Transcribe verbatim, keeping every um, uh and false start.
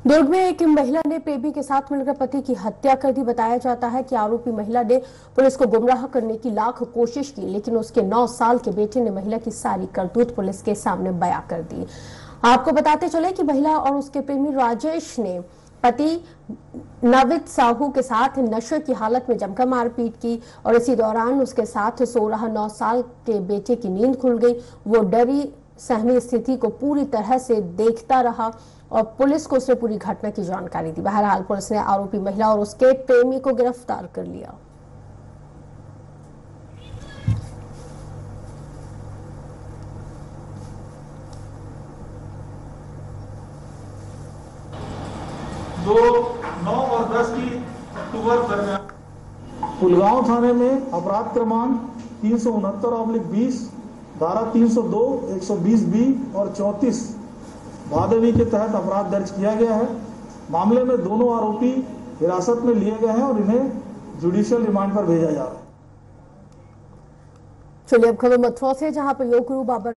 दुर्ग में एक महिला ने प्रेमी के साथ मिलकर पति की हत्या कर दी। बताया जाता है कि आरोपी महिला ने पुलिस को गुमराह करने की लाख कोशिश की, लेकिन उसके नौ साल के बेटे ने महिला की सारी करतूत पुलिस के सामने बयां कर दी। आपको बताते चले कि महिला और उसके प्रेमी राजेश ने पति नविद साहू के साथ नशे की हालत में जमकर मारपीट की और इसी दौरान उसके साथ सो रहा नौ साल के बेटे की नींद खुल गई। वो डरी सहमी स्थिति को पूरी तरह से देखता रहा और पुलिस को उसने पूरी घटना की जानकारी दी। बहरहाल पुलिस ने आरोपी महिला और उसके प्रेमी को गिरफ्तार कर लिया। दो नौ और दस की अक्टूबर दरमियान पुलगांव थाने में अपराध क्रमांक तीन सौ उनहत्तर ऑब्लिक बीस, धारा तीन सौ दो, एक सौ बीस बी और चौंतीस भादवी के तहत अपराध दर्ज किया गया है। मामले में दोनों आरोपी हिरासत में लिए गए हैं और इन्हें जुडिशियल रिमांड पर भेजा जा रहा है। चलिए अब खबर मथुरा से, जहां पर योग गुरु बाबा